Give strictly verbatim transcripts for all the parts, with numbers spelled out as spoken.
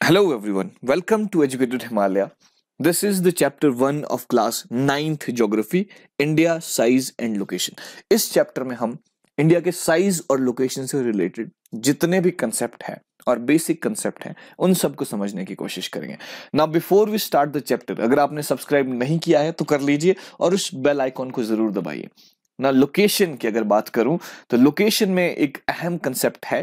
Hello everyone, welcome to Educated Himalaya. This is the chapter one of class ninth Geography, India, Size and Location. इस chapter में हम India के size और location से related जितने भी कंसेप्ट हैं और बेसिक कंसेप्ट हैं उन सबको समझने की कोशिश करेंगे. Now before we start the chapter, अगर आपने सब्सक्राइब नहीं किया है तो कर लीजिए और उस बेल आइकॉन को जरूर दबाइए. ना लोकेशन की अगर बात करूं तो लोकेशन में एक अहम कंसेप्ट है,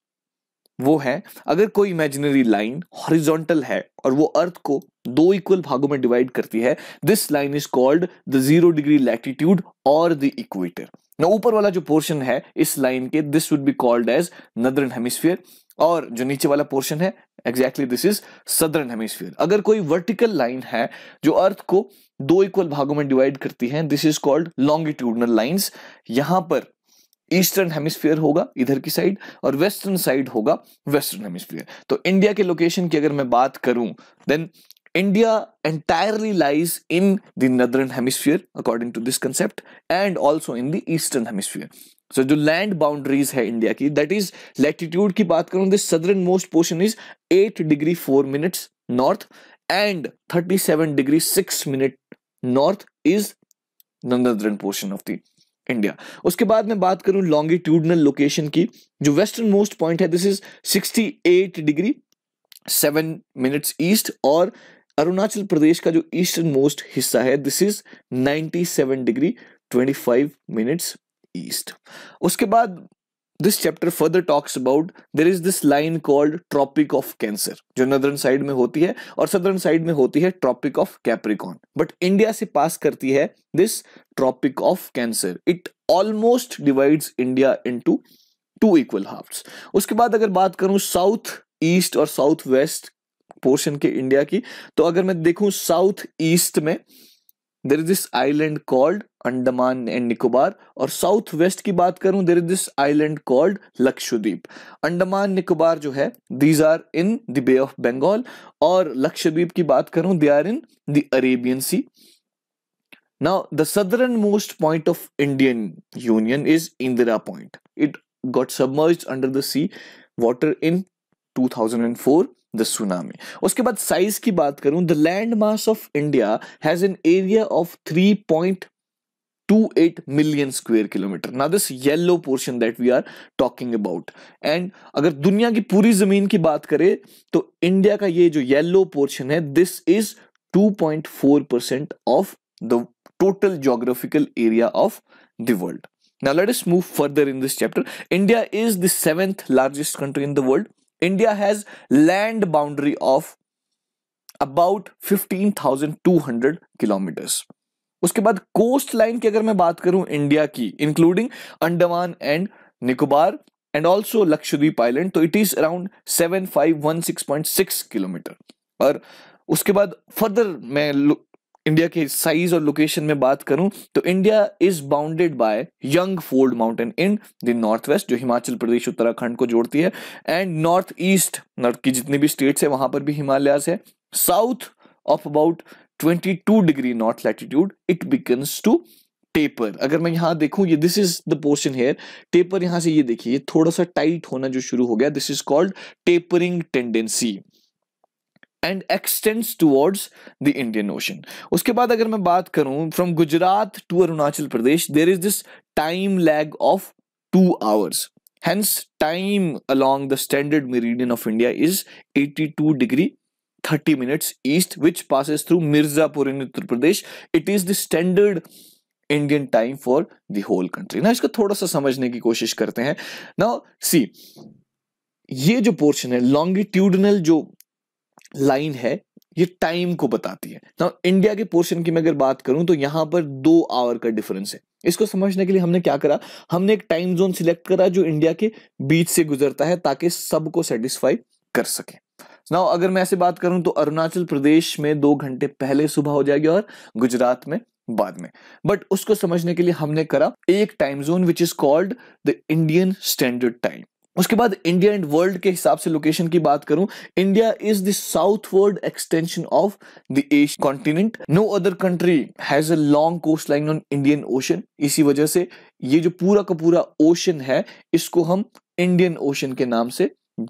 वो है अगर कोई इमेजिनरी लाइन हॉरिजॉन्टल है और वो अर्थ को दो इक्वल भागों में डिवाइड करती है, this line is called the zero degree latitude और द इक्वेटर. ना ऊपर वाला जो पोर्शन है इस लाइन के, this would be called as northern hemisphere, और जो नीचे वाला पोर्शन है exactly this is southern hemisphere. अगर कोई वर्टिकल लाइन है जो अर्थ को दो इक्वल भागों में डिवाइड करती है, this is called longitudinal lines. यहां पर ईस्टर्न हेमिस्फीयर होगा इधर की साइड और वेस्टर्न साइड होगा वेस्टर्न हेमिस्फीयर. तो इंडिया के लोकेशन की अगर मैं बात करूं, then India entirely lies in the northern hemisphere according to this concept and also in the eastern hemisphere. So जो land boundaries है इंडिया की, that is latitude की बात करूं, this southern most portion is eight degree four minutes north and thirty-seven degree six minute north is the northern portion of the India. उसके बाद मैं बात करूं लॉन्गिट्यूडनल लोकेशन की, जो वेस्टर्न मोस्ट पॉइंट है दिस इज अड़सठ डिग्री सेवन मिनट्स ईस्ट, और अरुणाचल प्रदेश का जो ईस्टर्न मोस्ट हिस्सा है दिस इज सत्तानवे डिग्री पच्चीस मिनट्स ईस्ट. उसके बाद this chapter further talks about there is this line called Tropic of Cancer, जो northern side में होती है और southern side में होती है Tropic of Capricorn, but India से पास करती है this Tropic of Cancer. It almost divides India into two equal halves. उसके बाद अगर बात करूं साउथ ईस्ट और साउथ वेस्ट पोर्शन के इंडिया की, तो अगर मैं देखूं साउथ ईस्ट में there is this island called Andaman and Nicobar, और साउथ वेस्ट की बात करूं there is this island called Lakshadweep. Andaman Nicobar जो है these are in the Bay of Bengal, और लक्षद्वीप की बात करूं they are in the Arabian Sea. Now the southernmost point of Indian Union is Indira Point. It got submerged under the sea water in two thousand four, the tsunami. उसके बाद size की बात करूं, the land mass of India has an area of three point two eight million square kilometer. Now this yellow portion that we are talking about, and अगर दुनिया की पूरी जमीन की बात करें तो इंडिया का ये जो येलो पोर्शन है this is two point four percent of the total geographical area of the world. Now let us move further in this chapter. India is the seventh largest country in the world. India has land boundary of about fifteen thousand two hundred kilometers. उसके बाद coast line की अगर मैं बात करूं India की, including Andaman and Nicobar and also Lakshadweep island, तो it is around seven five one six point six kilometre. और उसके बाद फर्दर मैं इंडिया के साइज और लोकेशन में बात करूं तो India is bounded by young fold mountain in the north west, जो हिमाचल प्रदेश उत्तराखंड को जोड़ती है, एंड नॉर्थ ईस्ट नॉर्थ की जितनी भी स्टेट्स है वहां पर भी हिमालयास है. साउथ ऑफ अबाउट बाईस degree north latitude it becomes to taper. अगर मैं यहां देखूं, ये this is the portion here, taper यहां से ये देखिए ये थोड़ा सा टाइट होना जो शुरू हो गया, this is called tapering tendency and extends towards the Indian Ocean. उसके बाद अगर मैं बात करूं from Gujarat to Arunachal Pradesh, there is this time lag of two hours. Hence, time along the standard meridian of India is eighty-two degree thirty minutes east, which passes through Mirzapur in Uttar Pradesh. It is the standard Indian time for the whole country. ना इसको थोड़ा सा समझने की कोशिश करते हैं. Now, see, ये जो पोर्शन है लॉन्गिट्यूडनल जो लाइन है ये टाइम को बताती है. ना इंडिया के पोर्शन की मैं अगर बात करूं तो यहां पर दो आवर का डिफरेंस है. इसको समझने के लिए हमने क्या करा, हमने एक टाइम जोन सिलेक्ट करा जो इंडिया के बीच से गुजरता है ताकि सबको सेटिस्फाई कर सके. नाउ अगर मैं ऐसे बात करूं तो अरुणाचल प्रदेश में दो घंटे पहले सुबह हो जाएगी और गुजरात में बाद में, बट उसको समझने के लिए हमने करा एक time zone which is called the Indian standard time. उसके बाद इंडिया एंड वर्ल्ड के हिसाब से लोकेशन की बात करूं, India is the southward extension of the Asian continent. No other country has a long coast line on Indian ocean. इसी वजह से ये जो पूरा का पूरा ओशन है इसको हम इंडियन ओशन के नाम से जान.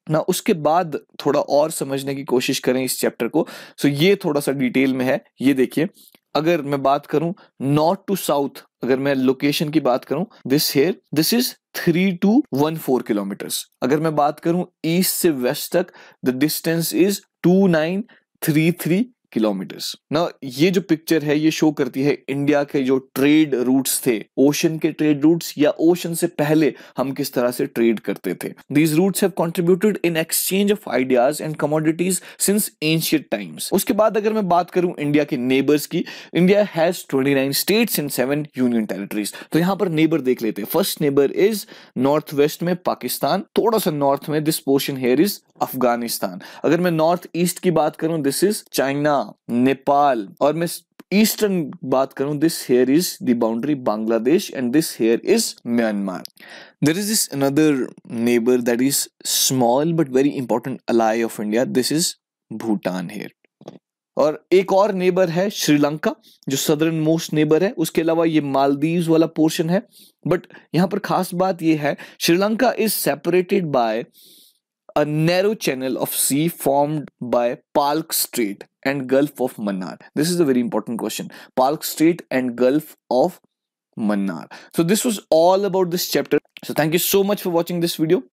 ना उसके बाद थोड़ा और समझने की कोशिश करें इस चैप्टर को। सो ये थोड़ा सा डिटेल में है। ये देखिए, अगर मैं बात करूं नॉर्थ टू साउथ, अगर मैं लोकेशन की बात करूं, this here this is three two one four kilometres. अगर मैं बात करूं ईस्ट से वेस्ट तक, the distance is two nine three three kilometres. ना ये जो पिक्चर है ये शो करती है इंडिया के जो ट्रेड रूट्स थे, ओशन के ट्रेड रूट्स या ओशन से पहले हम किस तरह से ट्रेड करते थे। These routes have contributed in exchange of ideas and commodities since ancient times. उसके बाद अगर मैं बात करूं इंडिया के नेबर्स की, India has twenty nine states and seven union territories. तो यहां पर नेबर देख लेते हैं। First neighbour is north west में पाकिस्तान, थोड़ा सा नॉर्थ में this portion here is Afghanistan. अगर मैं नॉर्थ ईस्ट की बात करूं, दिस इज चाइना, नेपाल, और मैं ईस्टर्न बात करूं, this here is the boundary Bangladesh and this here is Myanmar. There is this another neighbor that is small but very important ally of India. This is Bhutan here. और एक और neighbour है श्रीलंका, जो southern most neighbour है। उसके अलावा ये मालदीव्स वाला पोर्शन है। बट यहां पर खास बात ये है, Sri Lanka is separated by a narrow channel of sea formed by Palk Strait and Gulf of Mannar. This is a very important question. Palk Strait and Gulf of Mannar. So this was all about this chapter. So thank you so much for watching this video.